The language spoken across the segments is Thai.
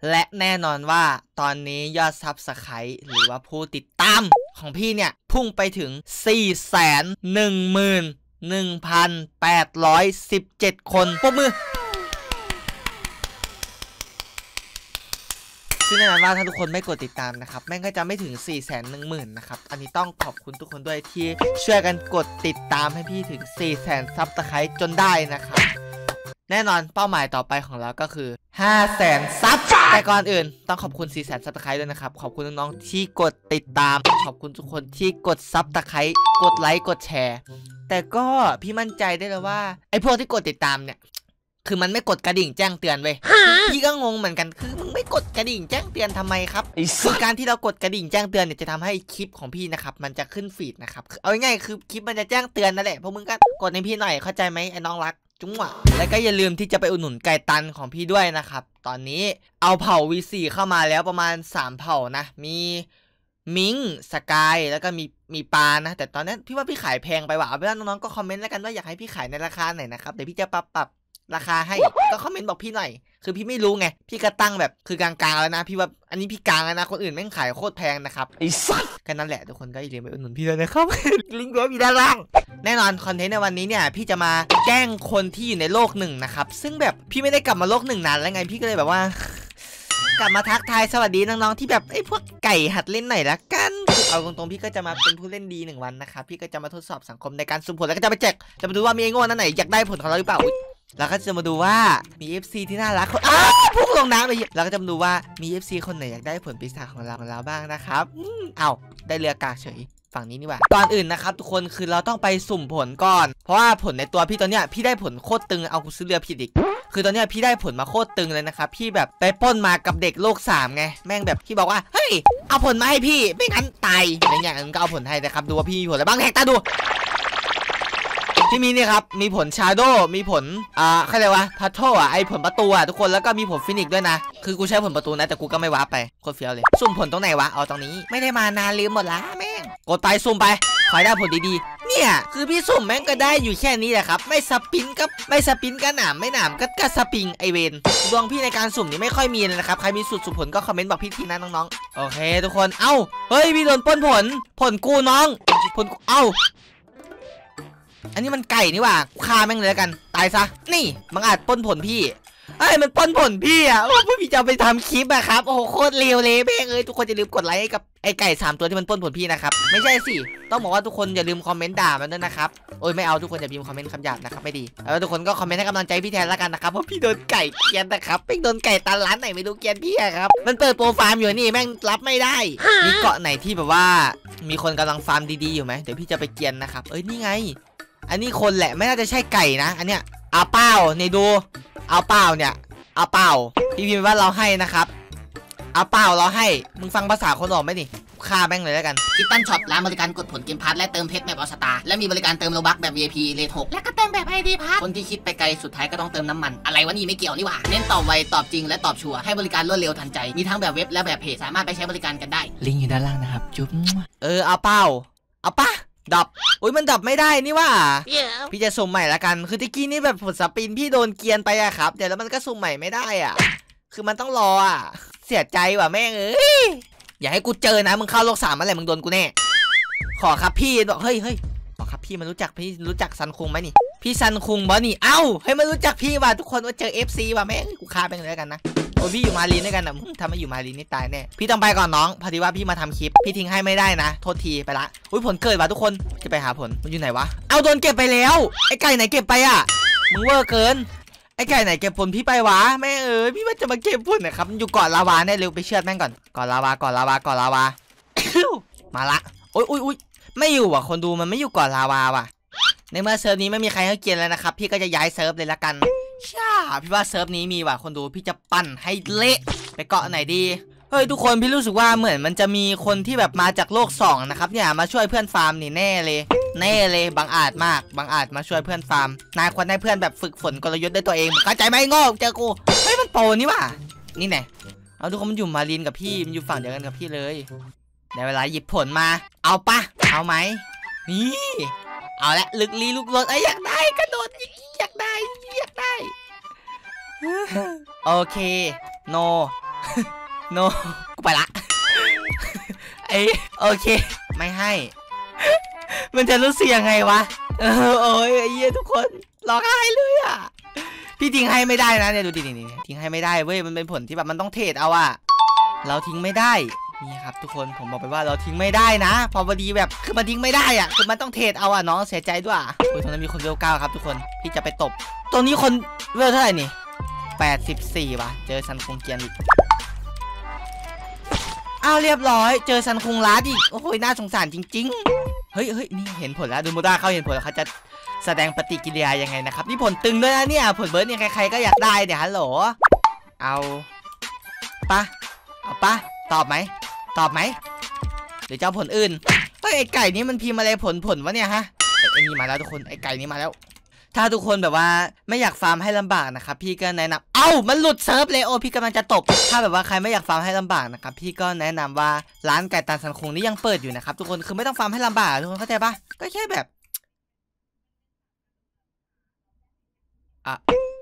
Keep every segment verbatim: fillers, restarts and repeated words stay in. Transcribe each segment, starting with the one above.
และแน่นอนว่าตอนนี้ยอดซับสไครต์หรือว่าผู้ติดตามของพี่เนี่ยพุ่งไปถึง สี่แสนหนึ่งหมื่นหนึ่งพันแปดร้อยสิบเจ็ด คนปรบมือซึ่งแน่นอนว่าถ้าทุกคนไม่กดติดตามนะครับแม่งก็จะไม่ถึง สี่แสนหนึ่งหมื่น นะครับอันนี้ต้องขอบคุณทุกคนด้วยที่ช่วยกันกดติดตามให้พี่ถึง สี่แสน ซับสไครต์จนได้นะครับแน่นอนเป้าหมายต่อไปของเราก็คือ ห้าแสน ซับแต่ก่อนอื่นต้องขอบคุณ สี่แสน ซับสไครต์ด้วยนะครับขอบคุณน้องๆที่กดติดตามขอบคุณทุกคนที่กดซับสไครต์กดไลค์กดแชร์แต่ก็พี่มั่นใจได้เลยว่าไอ้พวกที่กดติดตามเนี่ยคือมันไม่กดกระดิ่งแจ้งเตือนเว้ยพี่ก็งงเหมือนกันคือมึงไม่กดกระดิ่งแจ้งเตือนทำไมครับคือการที่เรากดกระดิ่งแจ้งเตือนเนี่ยจะทำให้คลิปของพี่นะครับมันจะขึ้นฟีดนะครับเอาง่ายๆคือคลิปมันจะแจ้งเตือนนั่นแหละพวกมึงก็กดให้พี่หน่อยเข้าใจไหมไอ้น้องรักจุ๊งหวะแล้วก็อย่าลืมที่จะไปอุดหนุนไก่ตันของพี่ด้วยนะครับตอนนี้เอาเผ่า วี โฟร์ เข้ามาแล้วประมาณสามเผ่านะมีมิงสกายแล้วก็มีมีปานะแต่ตอนนี้พี่ว่าพี่ขายแพงไปว่ะเอาไปแล้วน้องๆก็คอมเมนต์แล้วกันว่าอยากให้พี่ขายในราคาไหนนะครับเดี๋ยวพี่จะปรับปรับราคาให้ก็คอมเมนต์บอกพี่หน่อยคือพี่ไม่รู้ไงพี่ก็ตั้งแบบคือกลางๆแล้วนะพี่ว่าอันนี้พี่กลางแล้วนะคนอื่นแม่งขายโคตรแพงนะครับไอ้สัสแค่นั้นแหละทุกคนก็อย่าลืมไปอุดหนุนพี่ด้วยนะครับ ลิงก์อยู่ด้านล่างแน่นอนคอนเทนต์ในวันนี้เนี่ยพี่จะมาแกล้งคนที่อยู่ในโลกหนึ่งนะครับซึ่งแบบพี่ไม่ได้กลับมาโลกหนึ่งนานแล้วไงพี่ก็เลยแบบว่ากลับมาทักทายสวัสดีน้องๆที่แบบไอ้พวกไก่หัดเล่นหน่อยละกันเอาตรงๆพี่ก็จะมาเป็นผู้เล่นดีหนึ่งวันนะครับพี่ก็จะมาทดสอบสังคมในการสุ่มผลแล้วก็จะไปแจกจะมาดูว่ามีไอ้โง่นั่นไหนอยากได้ผลของเราหรือเปล่าแล้วก็จะมาดูว่ามี เอฟ ซี ที่น่ารักคนอ้าวพุ่งลงน้ำไปแล้วก็จะมาดูว่ามี เอฟ ซี คนไหนอยากได้ผลปีศาจของเราของเราบ้างนะครับอ้าวได้เรือกากเฉยฝั่งนี้นี่ว่าก่อนอื่นนะครับทุกคนคือเราต้องไปสุ่มผลก่อนเพราะว่าผลในตัวพี่ตอนเนี้ยพี่ได้ผลโคตรตึงเอากูซื้อเรือผิดอีกคือตอนเนี้ยพี่ได้ผลมาโคตรตึงเลยนะครับพี่แบบไปปล้นมากับเด็กโลกสามไงแม่งแบบพี่บอกว่าเฮ้ยเอาผลมาให้พี่ไม่งั้นตายอะไรอย่างนั้นก็เอาผลให้นะครับดูว่าพี่มีผลอะไรบ้างแหกตาดูที่มีนี่ครับมีผลชาโดมีผลอ่าใครเลยวะพัทโธอ่ะไอผลประตูอ่ะทุกคนแล้วก็มีผลฟินิกด้วยนะคือกูใช้ผลประตูนะแต่กูก็ไม่ว้าไปโคตรเฟี้ยวเลยสุ่มผลตรงไหนวะเอาตรงนี้ไม่ได้มานานลืมหมดละแม่งกดไปสุ่มไปขอได้ผลดีๆเนี่ยคือพี่สุ่มแม่งก็ได้อยู่แค่นี้แหละครับไม่สปินก็ไม่สปินก็หนามไม่หนามก็ก็สปริงไอเวนดวงพี่ในการสุ่มนี่ไม่ค่อยมีเลยนะครับใครมีสูตรสุ่มผลก็คอมเมนต์บอกพี่ทีนะน้องๆโอเคทุกคนเอ้าเฮ้ยพี่โดนปล้นผลผลกูน้องผลเอ้าอันนี้มันไก่นี่ว่าฆ่าแม่งเลยแล้วกันตายซะนี่มันอาจปล้นผลพี่ไอ้มันปล้นผลพี่อ่ะโอ้พี่จะไปทำคลิปอะครับโอ้โคตรเร็วเลยแม่งเอ้ยทุกคนอย่าลืมกดไลค์ให้กับไอ้ไก่สามตัวที่มันปล้นผลพี่นะครับไม่ใช่สิต้องบอกว่าทุกคนอย่าลืมคอมเมนต์ด่ามันด้วยนะครับโอ้ยไม่เอาทุกคนอย่าพิมพ์คอมเมนต์คำหยาบนะครับไม่ดีแล้วทุกคนก็คอมเมนต์ให้กำลังใจพี่แทนแล้วกันนะครับเพราะพี่โดนไก่เกียนนะครับไม่โดนไก่ตาล้านไหนไม่รู้เกียนพี่ครับมันเปิดโปรฟาร์มอยู่นี่แม่งรับไม่ได้มีเกาะไหนที่แบบว่ามีคนกำลังฟาร์มดีๆอยู่ไหมเดี๋ยวพี่จะไปเกียนนะครับเอ้ยนี่ไงอันนี้คนแหละไม่น่าจะใช่ไก่นะอันเนี้ยเอาเป้าในดูเอาเป้าเนี่ยเอาเป้าพี่พิมพ์ว่าเราให้นะครับเอาเป้าเราให้มึงฟังภาษาคนออกไหมนี่ฆ่าแม่งเลยแล้วกันคิตตันช็อปร้านบริการกดผลเกมพาร์ทและเติมเพชรแบบออสตาและมีบริการเติมโลบัคแบบ วี ไอ พี เลทหกและก็เติมแบบ ไอ ดี พาร์ทคนที่คิดไปไกลสุดท้ายก็ต้องเติมน้ำมันอะไรวะนี่ไม่เกี่ยวนี่หว่าเน้นตอบไวตอบจริงและตอบชัวร์ให้บริการรวดเร็วทันใจมีทั้งแบบเว็บและแบบเพจสามารถไปใช้บริการกันได้ลิงก์อยู่ด้านล่างนะครับจุ๊บเออเอาเป้าเอาปะดับอุ้ยมันดับไม่ได้นี่ว่า yeah. พี่จะสุ่มใหม่ละกันคือตะกี้นี่แบบผลสปินพี่โดนเกียนไปอะครับแต่แล้วมันก็สุ่มใหม่ไม่ได้อะคือมันต้องรออะเสียใจว่ะแม่งเอ้ยอย่าให้กูเจอนะมึงเข้าโลกสามอะไรมึงโดนกูแน่ขอครับพี่บอกเฮ้ยเฮ้ยขอครับพี่มันรู้จักพี่รู้จักซันคุงไหมนี่พี่ซันคุงบอนี่เอ้าให้มันรู้จักพี่ว่ะทุกคนว่าเจอ เอฟ ซี ว่ะแม่งกูฆ่าไปเลยกันนะโอ้พี่อยู่มาลีนด้วยกันนะทำไมอยู่มาลีนนี่ตายแน่พี่ต้องไปก่อนน้องพอดีว่าพี่มาทำคลิปพี่ทิ้งให้ไม่ได้นะโทษทีไปละอุ้ยผลเกิดว่ะทุกคนจะไปหาผลมันอยู่ไหนวะเอาโดนเก็บไปแล้วไอ้ไก่ไหนเก็บไปอ่ะมึงเวอร์เกินไอ้ไก่ไหนเก็บผลพี่ไปวะแม่เอ๋ยพี่ว่าจะมาเก็บผลนะครับอยู่เกาะลาวาแน่เร็วไปเชือดแม่งก่อนเกาะลาวาเกาะลาวาเกาะลาวา มาละโอ้ยอุ้ยอุ้ยไม่อยู่ว่ะคนดูมันไม่อยู่เกาะลาวาว่ะในเมื่อเซิร์ฟนี้ไม่มีใครให้เกียรติแล้วนะครับพี่ก็จะย้ายเซิร์ฟเลยละกันช่าพี่ว่าเซิร์ฟนี้มีว่ะคนดูพี่จะปั่นให้เละไปเกาะไหนดีเฮ้ยทุกคนพี่รู้สึกว่าเหมือนมันจะมีคนที่แบบมาจากโลกสองนะครับเนี่ยมาช่วยเพื่อนฟาร์มนี่แน่เลยแน่เลยบังอาจมากบังอาจมาช่วยเพื่อนฟาร์มนายควรให้เพื่อนแบบฝึกฝนกลยุทธ์ได้ตัวเองเข้าใจไหมโง่เจอกูเฮ้ยมันโปนี่ว่ะนี่แน่เอาทุกคนมันอยู่มาลีนกับพี่มันอยู่ฝั่งเดียวกันกับพี่เลยในเวลาหยิบผลมาเอาปะเอาไหมนี่เอาละลึกลีลุกลดไอ้อยากได้กระโดดอยากได้อยากได้โอเคโนโนกูไปละไอโอเคไม่ให้มันจะรู้สึกยังไงวะเออโอ้ยไอ้เหี้ยทุกคนร้องไห้เลยอ่ะพี่ทิ้งให้ไม่ได้นะเนี่ยดูดินี่ทิ้งให้ไม่ได้เว้ยมันเป็นผลที่แบบมันต้องเทรดเอาอะเราทิ้งไม่ได้นี่ครับทุกคนผมบอกไปว่าเราทิ้งไม่ได้นะพอพอดีแบบคือมันทิ้งไม่ได้อ่ะคือมันต้องเทรดเอาอ่ะน้องเสียใจด้วยโอ้ยตรงนั้นมีคนเวลเก้าครับทุกคนพี่จะไปตบตรงนี้คนเวลเท่าไหร่นี่แปดสิบสี่ว่ะเจอซันคงเกียนอีกอ้าวเรียบร้อยเจอซันคงลัดอีกโอ้ยน่าสงสารจริงๆเฮ้ยเฮ้ยนี่เห็นผลแล้วดูโมด้าเขาเห็นผลแล้วเขาจะแสดงปฏิกิริยายังไงนะครับนี่ผลตึงด้วยนะเนี่ยผลเบิร์ดเนี่ยใครๆก็อยากได้เนี่ยฮัลโหลเอาปะเอาปะตอบไหมตอบไหมหรือจะเอาผลอื่นเฮ้ยไอไก่นี้มันพิมพ์อะไรผลผลวะเนี่ยฮะไอนี่มาแล้วทุกคนไอไก่นี้มาแล้วถ้าทุกคนแบบว่าไม่อยากฟาร์มให้ลำบากนะครับพี่ก็แนะนำเอ้ามันหลุดเซิร์ฟเลยโอพี่กำลังจะตบถ้าแบบว่าใครไม่อยากฟาร์มให้ลำบากนะครับพี่ก็แนะนำว่าร้านไก่ตันซันคงนี่ยังเปิดอยู่นะครับทุกคนคือไม่ต้องฟาร์มให้ลำบากทุกคนเข้าใจปะก็แค่แบบอ่ะ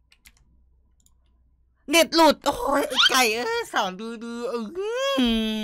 เน็ตหลุดโอ้ยไอไก่เออสอนดูดูเออ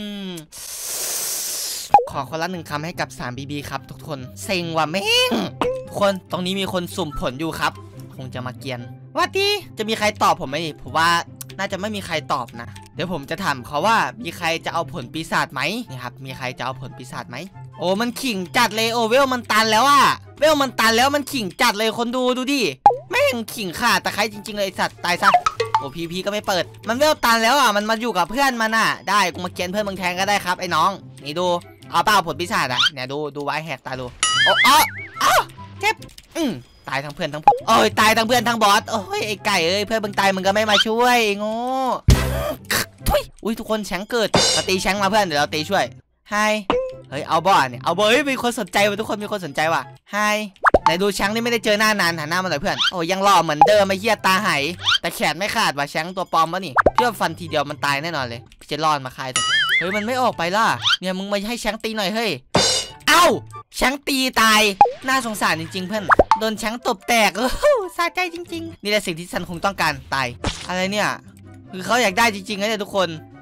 ขอคนละหนึ่งคำให้กับ สาม บี บี ครับทุกคนเซ็งว่ะแม่งทุกคนตรงนี้มีคนสุ่มผลอยู่ครับคงจะมาเกียนว่าดีจะมีใครตอบผมไหมดิผมว่าน่าจะไม่มีใครตอบนะเดี๋ยวผมจะถามเขาว่ามีใครจะเอาผลปีศาจไหมนี่ครับมีใครจะเอาผลปีศาจไหมโอ้มันขิงจัดเลยโอเวลมันตันแล้วอะเวลมันตันแล้วมันขิงจัดเลยคนดูดูดิแม่งขิงขาดตะไคร้จริงๆเลยสัตว์ตายซะโอ้พีพีก็ไม่เปิดมันเวลตันแล้วอ่ะมันมาอยู่กับเพื่อนมันอ่ะได้กูมาเกียนเพื่อนมึงแทนก็ได้ครับไอ้น้องนี่ดูเอาเปล่าผลปีศาจอ่ะเนี่ยดูดูไว้แหกตาดูโอ้อ๋ออ๋อเจ็บอืมตายทั้งเพื่อนทั้งผมโอ้ยตายทั้งเพื่อนทั้งบอสโอ้ยไอ้ไก่เอ้ยเพื่อนมึงตายมึงก็ไม่มาช่วยโง่ทุยอุ้ยทุกคนแชงเกิดเราตีแชงมาเพื่อนเดี๋ยวเราตีช่วยไฮเฮ้ยเอาบอสเนี่ยเอาบอสเฮ้ยมีคนสนใจว่ะทุกคนมีคนสนใจว่ะไฮไหนดูแชงนี่ไม่ได้เจอหน้านานหันหน้ามาหน่อยเพื่อนโอ้ยังหล่อเหมือนเดิมไอ้เหี้ยตาหายแต่แขนไม่ขาดว่ะแชงตัวปลอมวะนี่พี่ว่าฟันทีเดียวมันตายแน่นอนเลยพี่จะรอดมาคายตัวเฮ้ยมันไม่ออกไปล่ะเนี่ยมึงมาให้แชงตีหน่อยเฮ้ยเอ้าแชงตีตายน่าสงสารจริงๆเพื่อนโดนแชงตบแตกเออสะใจจริงๆนี่แหละสิ่งที่ฉันคงต้องการตายอะไรเนี่ยคือเขาอยากได้จริงๆนะเนี่ยทุกคน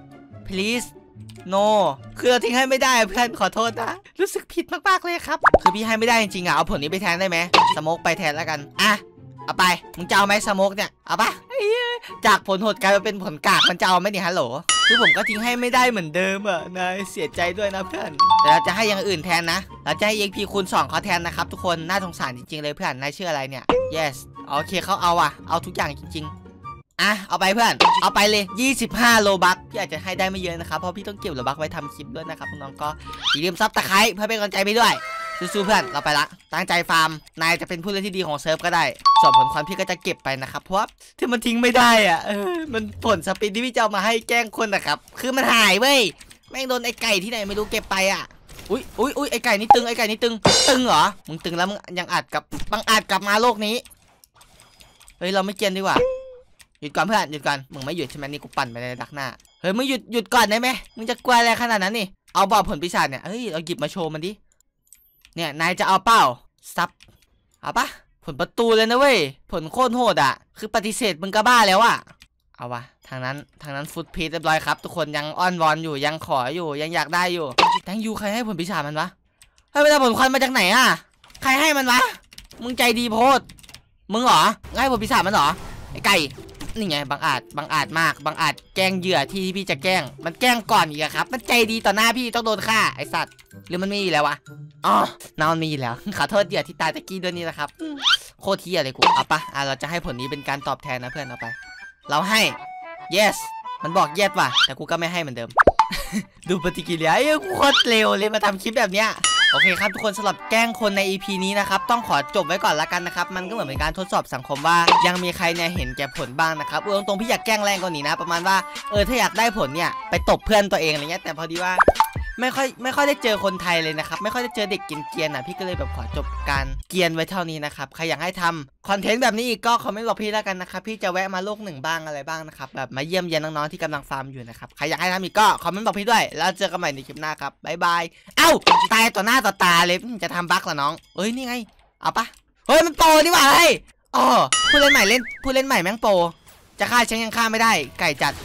please no คือเราทิ้งให้ไม่ได้เพื่อนขอโทษนะรู้สึกผิดมากๆเลยครับคือพี่ให้ไม่ได้จริงๆอ่ะเอาผลนี้ไปแทนได้ไหมสโมกไปแทนแล้วกันอ่ะเอาไปมึงจะเอาไหมสโมกเนี่ยเอาปะจากผลโหดกลายมาเป็นผลกากมันจะเอาไหมเนี่ยฮัลโหลคือผมก็ทิ้งให้ไม่ได้เหมือนเดิมอ่ะนายเสียใจด้วยนะเพื่อนแต่เราจะให้อย่างอื่นแทนนะเราจะให้ เอ็ก พี คูณสองเขาแทนนะครับทุกคนน่าสงสารจริงๆเลยเพื่อนนายชื่ออะไรเนี่ย yes โอเคเขาเอาอ่ะเอาทุกอย่างจริงๆอ่ะเอาไปเพื่อนเอาไปเลยยี่สิบห้าโลบัคพี่อาจจะให้ได้ไม่เยอะนะครับเพราะพี่ต้องเก็บโลบัคไว้ทำคลิปด้วยนะครับน้องๆก็อย่าลืมซับตะไคร้เพื่อเป็นกำลังใจไปด้วยสู้ๆเพื่อนเราไปละตั้งใจฟาร์มนายจะเป็นผู้เล่นที่ดีของเซิร์ฟก็ได้ส่วนผลความพี่ก็จะเก็บไปนะครับเพราะที่มันทิ้งไม่ได้อ่ะเออมันผลสปินที่พี่จะเอามาให้แกล้งคนนะครับคือมันหายเว้ยแม่งโดนไอ้ไก่ที่ไหนไม่รู้เก็บไปอ่ะอุ้ยอุ้ยอุ้ยไอ้ไก่นี่ตึงไอ้ไก่นี่ตึงตึงเหรอมึงตึงแล้วมึงยังอาจกับบังอาจกลับมาโลกนี้เฮ้ยเราไม่เกียนดีกว่าหยุดก่อนเพื่อนหยุดก่อนมึงไม่หยุดใช่ไหมนี่กูปั่นไปในดักหน้าเฮ้ยมึงหยุดหยุดก่อนได้ไหมมึงจะกลัวอะไรขนาดนั้นนี่เอาบอลผลปีศาจเนี่ยเฮ้ยเราหยิบมาโชว์มันดิเนี่ยนายจะเอาเป้าซับเอาปะผลประตูเลยนะเว้ยผลโคตรโหดอ่ะคือปฏิเสธมึงก็บ้าแล้วอ่ะเอาวะทางนั้นทางนั้นฟุตพีทเรียบร้อยครับทุกคนยังอ้อนวอนอยู่ยังขออยู่ยังอยากได้อยู่แตงยูใครให้ผลปีศาจมันวะให้ไปได้ผลควันมาจากไหนอ่ะใครให้มันวะมึงใจดีโพดมึงเหรอให้ผลปีศาจมันเหรอไอ้ไก่นี่ไงบังอาจบังอาจมากบังอาจแกล้งเหยื่อที่พี่จะแกล้งมันแกล้งก่อนอีกครับมันใจดีต่อหน้าพี่ต้องโดนฆ่าไอสัตว์หรือมันมีแล้ววะอ๋อน้ามันมีแล้วขอโทษเหยื่อที่ตายตะกี้ด้วยนี่นะครับโคตรเที่ยเลยกูเอาปะอ่ะเราจะให้ผลนี้เป็นการตอบแทนนะเพื่อนเอาไปเราให้ yes มันบอก yes ว่ะแต่กูก็ไม่ให้เหมือนเดิม ดูปฏิกิริยาไอ้โคตรเร็วเลยมาทำคลิปแบบเนี้ยโอเคครับทุกคนสำหรับแกล้งคนใน อี พี นี้นะครับต้องขอจบไว้ก่อนละกันนะครับมันก็เหมือนเป็นการทดสอบสังคมว่ายังมีใครเนี่ยเห็นแก่ผลบ้างนะครับเออตรงพี่อยากแกล้งแรงกว่านี้นะประมาณว่าเออถ้าอยากได้ผลเนี่ยไปตบเพื่อนตัวเองอะไรเงี้ยแต่พอดีว่าไม่ค่อยไม่ค่อยได้เจอคนไทยเลยนะครับไม่ค่อยได้เจอเด็กเกรียนๆอ่ะพี่ก็เลยแบบขอจบการเกรียนไว้เท่านี้นะครับใครอยากให้ทำคอนเทนต์แบบนี้อีกก็คอมเมนต์บอกพี่แล้วกันนะครับพี่จะแวะมาโลกหนึ่งบ้างอะไรบ้างนะครับแบบมาเยี่ยมเยียนน้องๆที่กำลังฟาร์มอยู่นะครับใครอยากให้ทำอีกก็คอมเมนต์บอกพี่ด้วยแล้วเจอกันใหม่ในคลิปหน้าครับบ๊ายบายเอ้าตายต่อหน้าต่อตาเลยจะทำบั๊กเหรอน้องเอ้ยนี่ไงเอาปะเฮ้ยมันโปรนี่หว่าเฮ้ยอ๋อผู้เล่นใหม่เล่นผู้เล่นใหม่แม่งโปรจะฆ่าฉันยังฆ่าไม่ได้ไก่จัด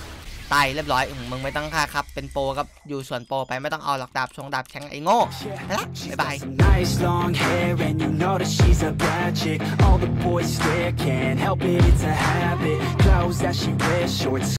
ตายเรียบร้อยมึงไม่ต้องค่าครับเป็นโปรกับอยู่ส่วนโปรไปไม่ต้องเอาหลักดาบชงดาบแข็งไอ้โง่ไปละบ๊ายบาย Nice long hair and you know that she's a bad chick. All the boys stare, can't help it, it's a habit. Clothes that she wears, short